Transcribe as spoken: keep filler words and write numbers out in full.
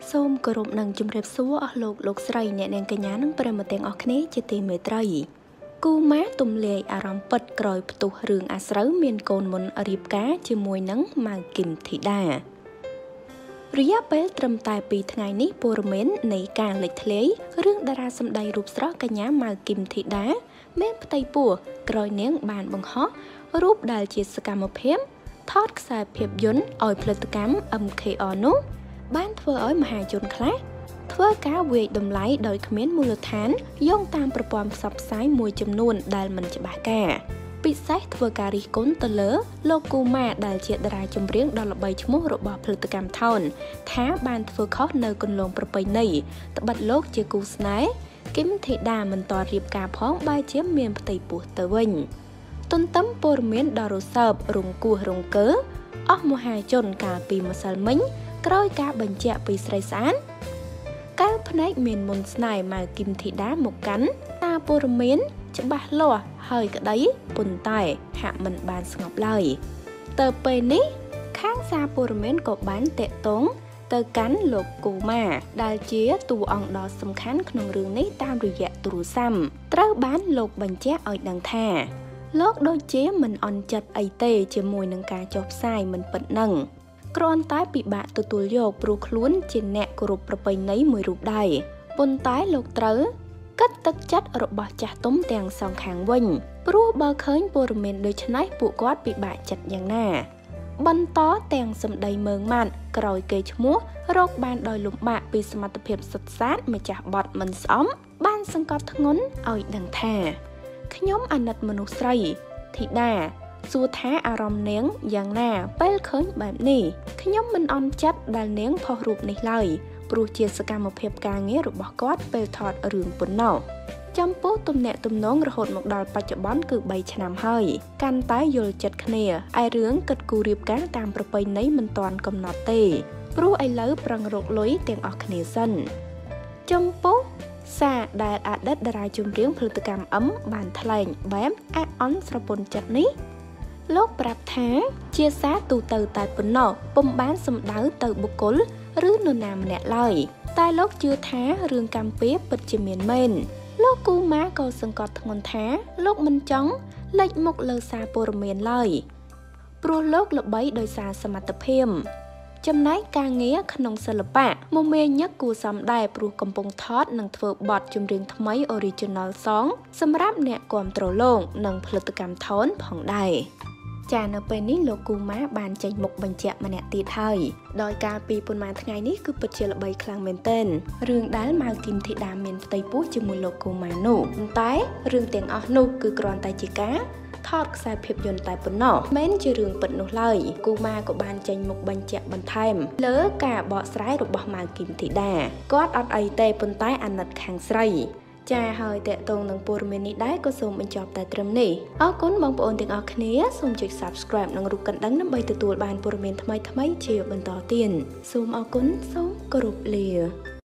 សូមគោរពនឹងជម្រាបសួរអស់លោកលោកស្រីអ្នកនាងកញ្ញានិងប្រិយមិត្តទាំងអស់គ្នាជាទីមេត្រីគូម៉ាទំលាយអារម្មណ៍ពិតក្រោយផ្ទុះរឿងអាស្រូវមានកូនមុនរៀបការជាមួយនឹងម៉ៅគឹមធីតារយៈពេលត្រឹមតែពីរថ្ងៃនេះព័ត៌មាននៃការលេចធ្លាយរឿងតារាសម្ដែងរូបស្រស់កញ្ញាម៉ៅគឹមធីតាមានផ្ទៃពោះក្រោយនាងបានបង្ហោះរូបដែលជាសកម្មភាពថតខ្សែភាពយន្តឲ្យផលិតកម្ម អឹម ខេ អារ នោះបានធ្វើឲ្យមហាជនខ្លះធ្វើការវាយតម្លៃដោយគ្មានមូលដ្ឋានយោងតាមប្រព័ន្ធផ្សព្វផ្សាយមួយចំនួនដែលមិនច្បាស់ការពិសេសធ្វើការរិះគន់ទៅលើលោកគូម៉ាដែលជាតារាចម្រៀងដ៏ល្បីឈ្មោះរបស់ផលិតកម្មថោនថាបានធ្វើខុសនៅគន្លងប្រពៃណីត្បិតលោកជាគូស្នេហ៍គឹមធីតាមិនទាន់រៀបការផងបែរជាមានផ្ទៃពោះទៅវិញទន្ទឹមព័ត៌មានដ៏រសើបរង្គោះរង្គើអស់មហាជនកាលពីម្សិលមិញក្រោយការបញ្ជាក់ពីស្រីស្អាតកៅភ្នែកមានមុនស្នេហ៍ម៉ៅគឹមធីតាមកកាន់តាព័ត៌មានច្បាស់លាស់ហើយក្តីប៉ុន្តែហាក់មិនបានស្ងប់ឡើយទៅពេលនេះខាងសារព័ត៌មានក៏បានតាក់ទងទៅកាន់លោកគូម៉ាដែលជាតួអង្គដ៏សំខាន់ក្នុងរឿងនេះតាមរយៈទូរស័ព្ទត្រូវបានលោកបញ្ជាក់ឲ្យដឹងថាលោកដូចជាមិនអន់ចិត្តអីទេជាមួយនឹងការចុះផ្សាយមិនពិតនឹងគ្រាន់តែពិបាកទទួលយកព្រោះខ្លួនជាអ្នកគោរពប្រពៃណីមួយរូបដែរប៉ុន្តែលោកត្រូវគិតទឹកចិត្តរបស់ចាស់ទុំទាំងសងខាងវិញព្រោះបើឃើញព័ត៌មានដូចនេះពួកគាត់ពិបាកចិត្តយ៉ាងណាបន្តទាំងសម្ដីមើងម៉ាត់ក្រោយគេឈ្មោះរកបានដោយលំបាកពីសមត្ថភាពសុទ្ធសាធម្ចាស់បទមិនស្អំបានសង្កត់ធ្ងន់ឲ្យដឹងថាខ្ញុំអាណិតមនុស្សស្រីធីតាសួរថាអារម្មណ៍នាងយ៉ាងណាពេលឃើញបែបនេះខ្ញុំមិនអន់ចិត្តដែលនាងផុសរូបនេះឡើយព្រោះជាសកម្មភាពការងាររបស់គាត់ពេលថតរឿងប៉ុណ្ណោះចំពោះទំនាក់ទំនងរហូតមកដល់បច្ចុប្បន្នគឺបីឆ្នាំហើយកាន់តែយល់ចិត្តគ្នាឯរឿងគិតគូររៀបការតាមប្រពៃណីមិនទាន់កំណត់ទេព្រោះឥឡូវប្រឹងរកលុយទាំងអស់គ្នាសិនចំពោះសារដែលអតីតតារាចម្រៀងផលិតកម្មអឹមបានថ្លែងបែបអាក់អន់ស្រពន់ចិត្តនេះលោកប្រាប់ថាជាសារទូទៅតែប៉ុណ្ណោះពុំបានសំដៅទៅបុគ្គលឬនរណាម្នាក់ឡើយតែលោកជឿថារឿងកម្មពៀពិតជាមានមែនលោកគូម៉ាក៏សង្កត់ធ្ងន់ថាលោកមិនចង់លេចមុខលើសារព័ត៌មានឡើយព្រោះលោកល្បីដោយសារសមត្ថភាពចំណែកការងារក្នុងសិល្បៈមមាញឹកគួរសមដែរព្រោះកំពុងថតនិងធ្វើបទចម្រៀងថ្មី Original Song សម្រាប់អ្នកគាំទ្រលោកនិងផលិតកម្មថោនផងដែរចានៅពេលនេះលោកគូម៉ាបានចេញមុខបញ្ជាក់ម្នាក់ទៀតហើយដោយការពីប៉ុន្មានថ្ងៃនេះគឺពិតជាល្បីខ្លាំងមែនទែនរឿងដែលម៉ៅគឹមធីតាមានផ្ទៃពោះជាមួយលោកគូម៉ានោះប៉ុន្តែរឿងទាំងអស់នោះគឺគ្រាន់តែជាការថតខ្សែភាពយន្តតែប៉ុណ្ណោះមិនជារឿងពិតនោះឡើយគូម៉ាក៏បានចេញមុខបញ្ជាក់បន្ថែមលើការបកស្រាយរបស់ម៉ៅគឹមធីតាគាត់អត់អីទេប៉ុន្តែអាណិតខាងស្រីចាហើយតេតងនឹងព័ត៌មាននេះដែរក៏សូមបញ្ចប់តែត្រឹមនេះអរគុណបងប្អូនទាំងអស់គ្នាសូមចុច Subscribe និងរូបកណ្ដឹងដើម្បីទទួលបានព័ត៌មានថ្មីៗជាបន្តទៀតសូមអរគុណសូមគោរពលា